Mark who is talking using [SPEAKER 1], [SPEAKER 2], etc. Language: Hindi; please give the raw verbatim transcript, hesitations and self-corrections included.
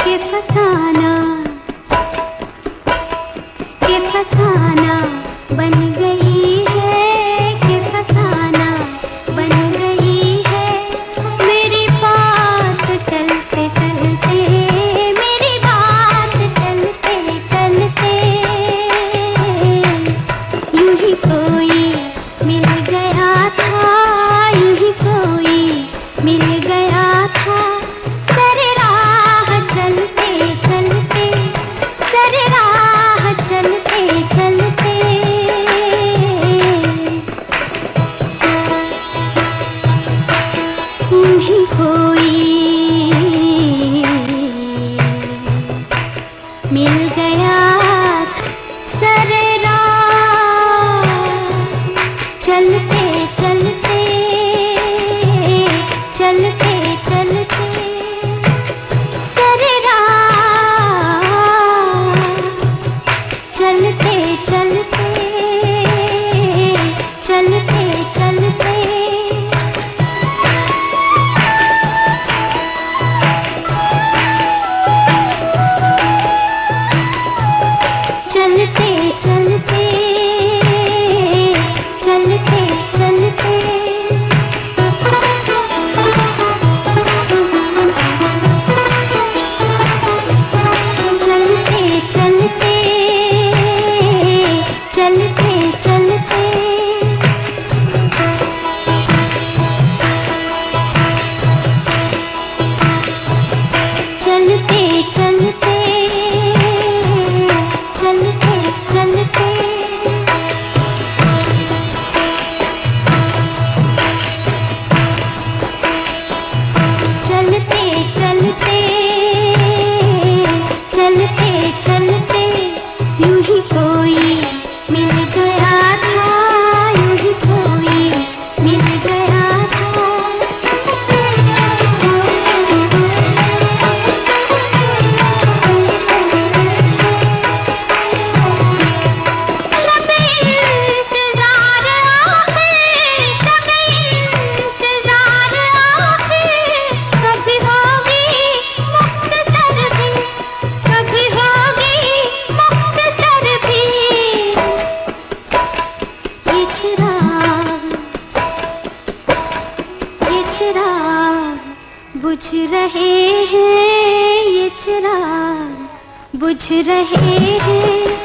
[SPEAKER 1] के फसाना के फसाना बन गई है, के फसाना बन गई है। मेरी बात चलते चलते, मेरी बात चलते चलते, यूं ही कोई मिल गया था, यूं ही कोई मिल गया था। सर राह चलते चलते, सर राह चलते चलते, यूं ही कोई मिल गया था। सर राह चलते चलते, चलते चलते, सर राह चलते चलते, चलते चलते, चलते चलते, चलते चलते, चलते चलते, चलते चलते, चलते चलते, चलते चलते, चलते चलते, यूं ही कोई मिल गया था, यूं ही कोई मिल गया था। शब इंतज़ार आखिर, शब इंतज़ार आखिर, कभी होगी मुख्तसर भी, कभी होगी मुख्तसर भी। ये चिराग, ये चिराग बुझ रहे हैं, ये चिराग बुझ रहे हैं।